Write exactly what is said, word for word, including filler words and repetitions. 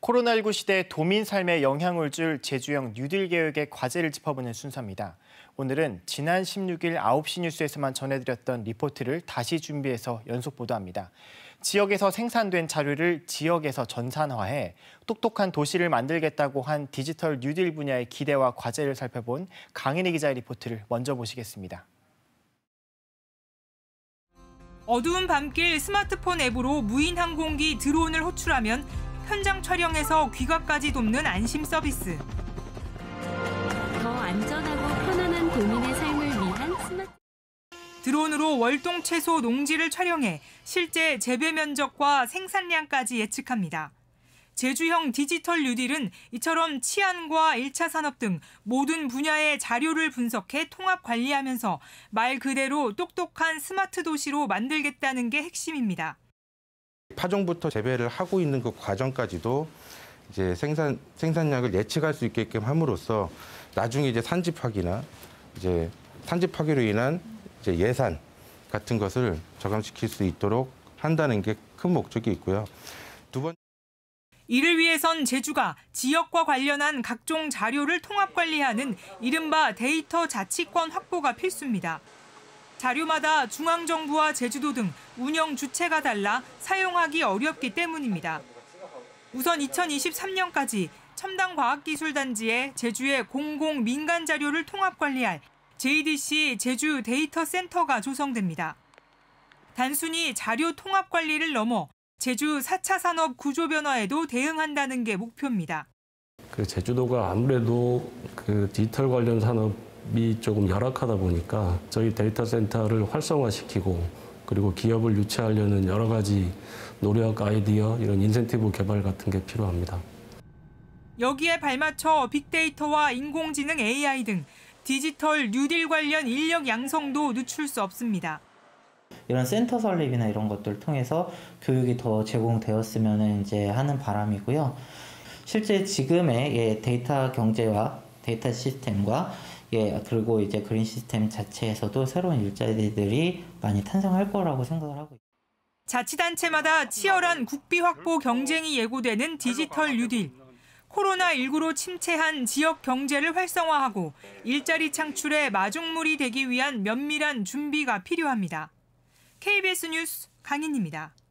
코로나십구 시대 도민 삶에 영향을 줄 제주형 뉴딜 계획의 과제를 짚어보는 순서입니다. 오늘은 지난 십육 일 아홉 시 뉴스에서만 전해드렸던 리포트를 다시 준비해서 연속 보도합니다. 지역에서 생산된 자료를 지역에서 전산화해 똑똑한 도시를 만들겠다고 한 디지털 뉴딜 분야의 기대와 과제를 살펴본 강인희 기자의 리포트를 먼저 보시겠습니다. 어두운 밤길 스마트폰 앱으로 무인 항공기 드론을 호출하면 현장 촬영에서 귀가까지 돕는 안심 서비스. 더 안전하고 편안한 도민의 삶을 위한 스마트... 드론으로 월동 채소 농지를 촬영해 실제 재배 면적과 생산량까지 예측합니다. 제주형 디지털 뉴딜은 이처럼 치안과 일 차 산업 등 모든 분야의 자료를 분석해 통합 관리하면서 말 그대로 똑똑한 스마트 도시로 만들겠다는 게 핵심입니다. 파종부터 재배를 하고 있는 그 과정까지도 이제 생산 생산량을 예측할 수 있게끔 함으로써 나중에 이제 산지파기나 이제 산지파기로 인한 이제 예산 같은 것을 저감시킬 수 있도록 한다는 게 큰 목적이 있고요. 두 번. 이를 위해선 제주가 지역과 관련한 각종 자료를 통합 관리하는 이른바 데이터 자치권 확보가 필수입니다. 자료마다 중앙정부와 제주도 등 운영 주체가 달라 사용하기 어렵기 때문입니다. 우선 이천이십삼 년까지 첨단과학기술단지에 제주의 공공 민간 자료를 통합 관리할 제이디씨 제주 데이터 센터가 조성됩니다. 단순히 자료 통합 관리를 넘어 제주 사 차 산업 구조 변화에도 대응한다는 게 목표입니다. 그 제주도가 아무래도 그 디지털 관련 산업이 조금 열악하다 보니까 저희 데이터 센터를 활성화시키고 그리고 기업을 유치하려는 여러 가지 노력, 아이디어, 이런 인센티브 개발 같은 게 필요합니다. 여기에 발맞춰 빅데이터와 인공지능 에이아이 등 디지털 뉴딜 관련 인력 양성도 늦출 수 없습니다. 이런 센터 설립이나 이런 것들을 통해서 교육이 더 제공되었으면 이제 하는 바람이고요. 실제 지금의 예, 데이터 경제와 데이터 시스템과 예, 그리고 이제 그린 시스템 자체에서도 새로운 일자리들이 많이 탄생할 거라고 생각을 하고 있습니다. 자치단체마다 치열한 국비 확보 경쟁이 예고되는 디지털 뉴딜. 코로나십구로 침체한 지역 경제를 활성화하고 일자리 창출에 마중물이 되기 위한 면밀한 준비가 필요합니다. 케이비에스 뉴스 강인희입니다.